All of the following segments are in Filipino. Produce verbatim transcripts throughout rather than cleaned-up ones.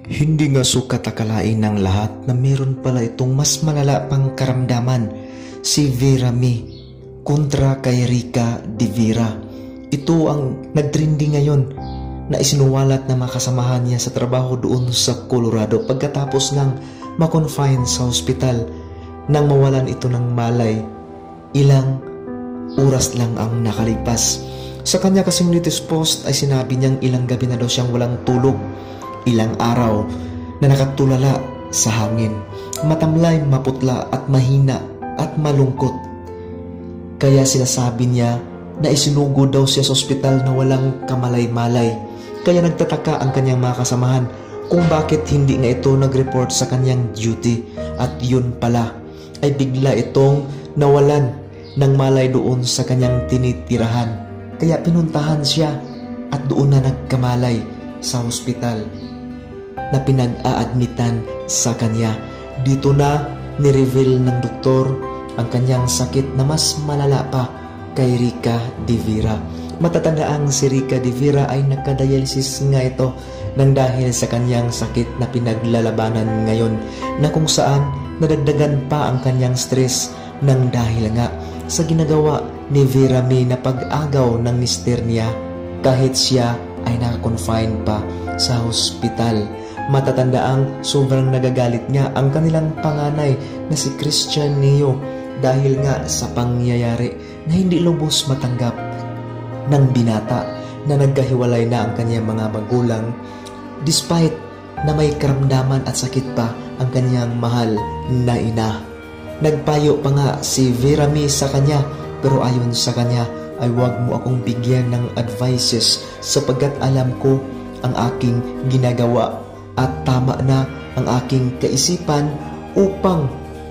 Hindi nga sukat akalain ng lahat na meron pala itong mas malala pang karamdaman, si Vera May kontra kay Rica de Vera. Ito ang nagtrending ngayon na isinuwalat na makasamahan niya sa trabaho doon sa Colorado pagkatapos ngang makonfine sa hospital nang mawalan ito ng malay. Ilang oras lang ang nakalipas. Sa kanya kasing latest post ay sinabi niyang ilang gabi na daw siyang walang tulog, ilang araw na nakatulala sa hangin, matamlay, maputla at mahina at malungkot. Kaya sinasabi niya na isinugo daw siya sa ospital na walang kamalay-malay. Kaya nagtataka ang kanyang mga kasamahan kung bakit hindi nga ito nag-report sa kanyang duty, at yun pala ay bigla itong nawalan ng malay doon sa kanyang tinitirahan. Kaya pinuntahan siya at doon na nagkamalay sa hospital na pinag-aadmitan sa kanya. Dito na nireveal ng doktor ang kanyang sakit na mas malala pa kay Rica de Vera. Matatandaang si Rica de Vera ay nagka-dialysis nga ito nang dahil sa kanyang sakit na pinaglalabanan ngayon, na kung saan nadagdagan pa ang kanyang stress nang dahil nga sa ginagawa ni Vera May na pag-agaw ng mister niya kahit siya ay naka-confine pa sa hospital. Matatandaang sobrang nagagalit niya ang kanilang panganay na si Christian Neo dahil nga sa pangyayari na hindi lubos matanggap ng binata na nagkahiwalay na ang kanyang mga magulang, despite na may karamdaman at sakit pa ang kanyang mahal na ina. Nagpayo pa nga si Vera May sa kanya, pero ayon sa kanya ay huwag mo akong bigyan ng advices sapagkat alam ko ang aking ginagawa at tama na ang aking kaisipan upang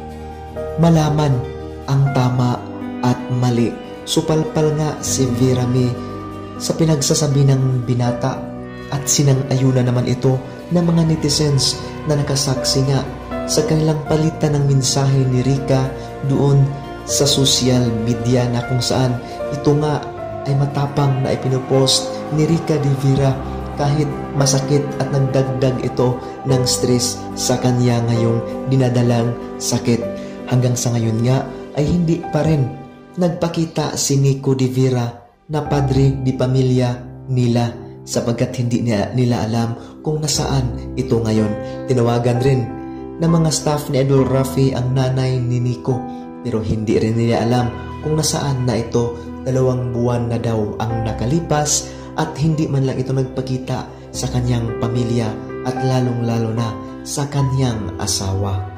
malaman ang tama at mali. Supalpal nga si Vera May sa pinagsasabi ng binata at sinang-ayuna naman ito ng mga netizens na nakasaksi nga sa kanilang palitan ng mensahe ni Rica doon sa social media, na kung saan ito nga ay matapang na ipinopost ni Rica de Vera kahit masakit at nagdagdag ito ng stress sa kanya ngayong dinadalang sakit. Hanggang sa ngayon nga ay hindi pa rin nagpakita si Nico de Vera na padre di pamilya nila sapagkat hindi nila, nila alam kung nasaan ito ngayon. Tinawagan rin ng mga staff ni Idol Rafi ang nanay ni Nico, pero hindi rin nila alam kung nasaan na ito. Dalawang buwan na daw ang nakalipas at hindi man lang ito nagpakita sa kanyang pamilya at lalong-lalo na sa kanyang asawa.